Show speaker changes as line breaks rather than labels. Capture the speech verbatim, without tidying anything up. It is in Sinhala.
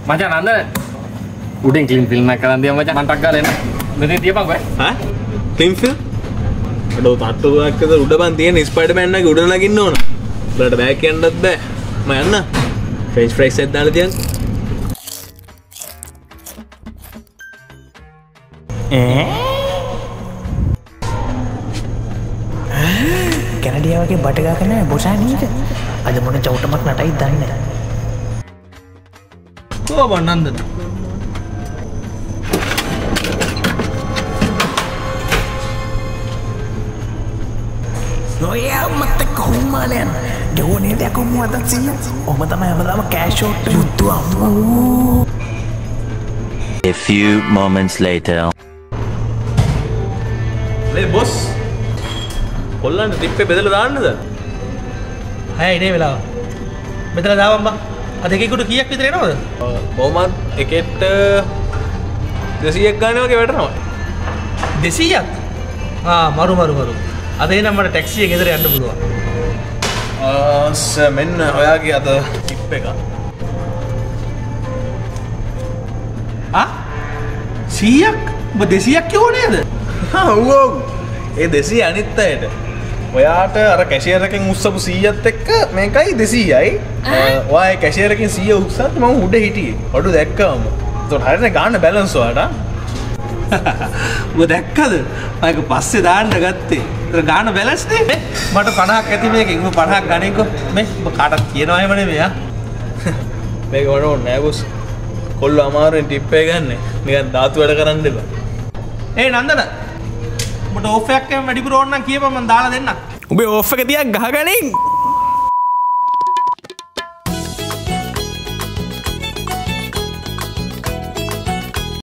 මචං නන්දන උඩින් ක්ලීන් ෆිල්ම් එකක් කරන් දියා මචං මන්ටක් ගාලා එන්න මෙතන තියපන්කෝ ඈ
ක්ලීන් ෆිල්ම් අඩෝ තට්ටුවක් ඇද උඩ බන් තියෙන ස්පයිඩර්මෑන් එකේ උඩ නගින්න ඕන උඩට බෑක් යන්නත් බෑ මම යන්න ෆ්‍රෙන්ච් ෆ්‍රයිස් එකක් දාලා තියන්න
ඈ කැනඩියා වගේ බට ගාගෙන බොසා නේද අද මොන චවුටමක් නටයි දන්නේ නැහැ
කොහොම Nandana
Noya mata kumalan. Jauh ni dia aku muat tak sih? Oh mata mana mata cash out itu amu.
A few moments later.
Le boss. කොල්ලන්ට ටිප් එක බෙදලා දාන්නද?
හයයි නේ වෙලාව. බෙදලා දාවම් බං. අද එකෙකුට කීයක් විතර එනවද?
කොහොමද එකෙක්ට දෙසීයක් ගන්න වගේ වැටෙනවා.
දෙසීයක්? ආ මරු මරු මරු. අද එනම් මට ටැක්සි එක ගෙදර යන්න පුළුවන්.
ආ සර් මෙන්න ඔයාගේ අද ටිප් එක.
ආ සීයක්? ඔබ දෙසීයක් කිව්ව නේද?
හා ඔව් ඔව්. ඒ දෙසීය අනිත් අයට. ඔයාට අර කැෂියර් එකෙන් උස්සපු සීයත් එක්ක මේකයි දෙසීයයි. ඔයා ඒ කැෂියර් එකෙන් සීය උස්සත් මම උඩ හිටියේ. ඔඩු දැක්කම. ඒතකොට හරියට ගන්න බැලන්ස් ඔයාට.
ඔබ දැක්කද? මම පස්සේ දාන්න ගත්තේ. ඒතර ගන්න බැලන්ස් නේ. මට පනහක් ඇති මේකෙන්. ඔබ පනහක් ගන්නේකෝ. මේ ඔබ කාටවත් කියනවා එහෙම නෙමෙයි ආ.
මේක වඩ ඕනේ නෑ බොස්. කොල්ල අමාරුවෙන් ටිප් එක ගන්න. නිකන් ධාතු වැඩ කරන්න එපා.
ඒ නන්දන. ඔබට ඕෆ් එකක් වැඩිපුර ඕන නම් කියපන් මම දාලා දෙන්නම්.
උඹේ ඕෆ් එක තියක් ගහගනින්.